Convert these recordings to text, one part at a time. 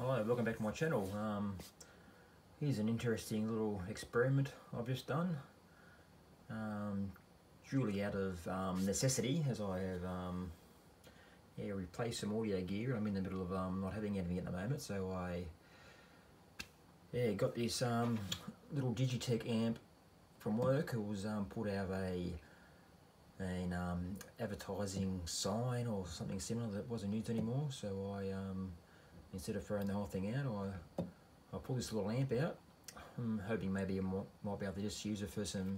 Hello, welcome back to my channel. Here's an interesting little experiment I've just done. Purely out of necessity, as I have replaced some audio gear. I'm in the middle of not having anything at the moment, so I got this little Digitech amp from work. It was put out of an advertising sign or something similar that wasn't used anymore, so I instead of throwing the whole thing out, I pulled this little amp out. I'm hoping maybe I might be able to just use it for some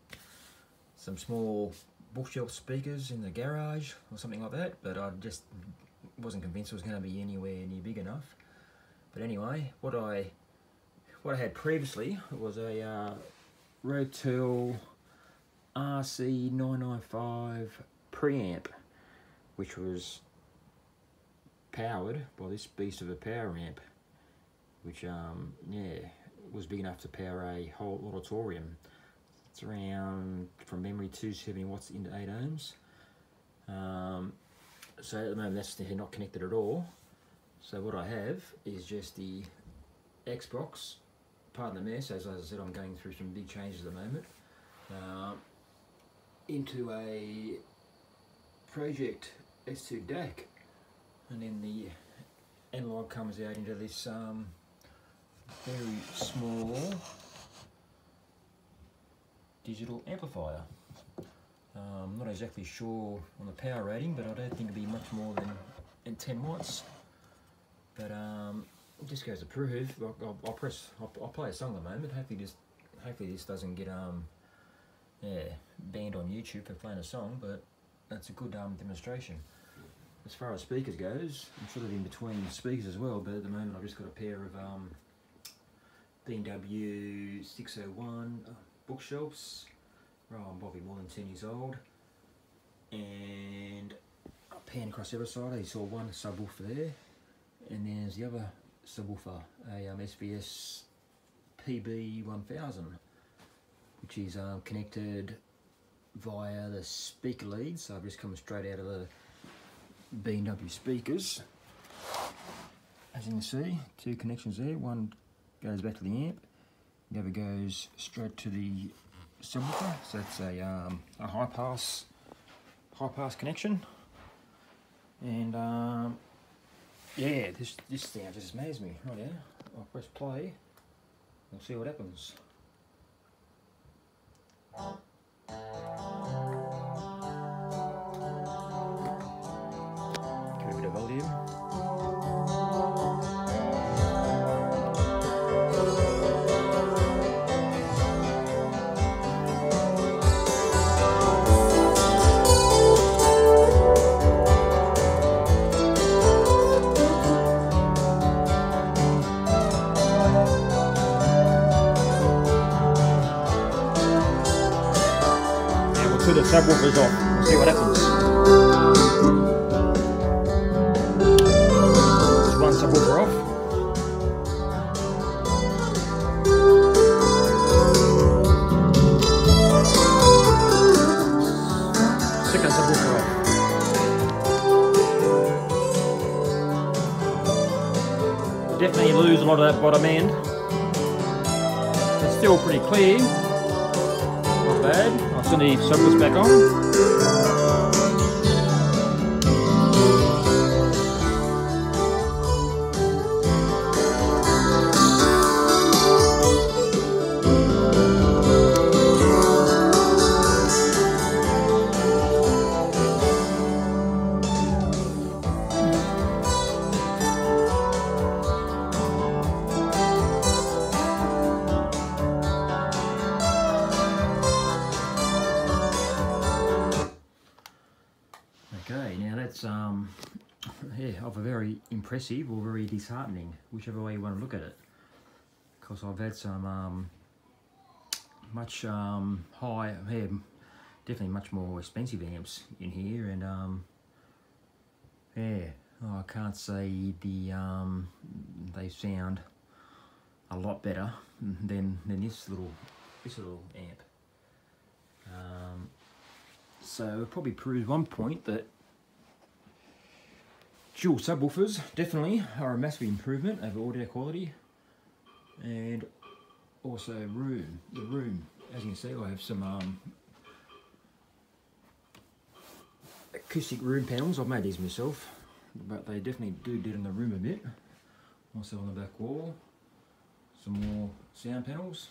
small bookshelf speakers in the garage or something like that, but I just wasn't convinced it was going to be anywhere near big enough. But anyway, what I had previously was a Rotel RC995 preamp, which was powered by this beast of a power amp, which was big enough to power a whole auditorium. It's around, from memory, 270 watts into 8 ohms. So at the moment that's not connected at all. So what I have is just the Xbox, pardon the mess, as I said I'm going through some big changes at the moment, into a Project S2 DAC. And then the analog comes out into this very small digital amplifier. I'm not exactly sure on the power rating, but I don't think it'll be much more than 10 watts. But it just goes to prove. I'll play a song at the moment. Hopefully this doesn't get banned on YouTube for playing a song, but that's a good demonstration. As far as speakers goes, I'm sort of in between speakers as well, but at the moment I've just got a pair of B&W 601 bookshelves. Well, I'm probably more than 10 years old. And I pan across the other side, I saw one subwoofer there. And there's the other subwoofer, a SBS PB1000, which is connected via the speaker lead. So I've just come straight out of the B&W speakers. As you can see, two connections there. One goes back to the amp, the other goes straight to the subwoofer. So that's a high pass connection. And yeah, this sound just amazed me. Right now, I'll press play. We'll see what happens. Give it a bit of volume. Turn the subwoofers off. We'll see what happens. There's one subwoofer off. Second subwoofer off. Definitely lose a lot of that bottom end. It's still pretty clear. Not bad. I'll turn the subwoofers back on. Okay, now that's either very impressive or very disheartening, whichever way you want to look at it. Because I've had some much definitely much more expensive amps in here, and I can't say they sound a lot better than this little amp. So it probably proves one point that Dual subwoofers definitely are a massive improvement over audio quality, and also room. The room, as you can see, I have some acoustic room panels. I've made these myself, but they definitely do dead in the room a bit. Also on the back wall, some more sound panels,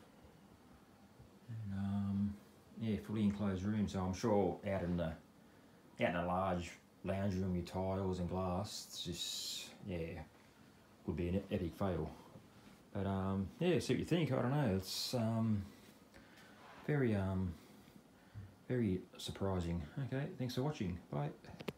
and yeah, fully enclosed room. So I'm sure out in a large lounge room with tiles and glass, it's just, yeah, would be an epic fail. But yeah, see what you think. I don't know. It's very surprising. Okay, thanks for watching. Bye.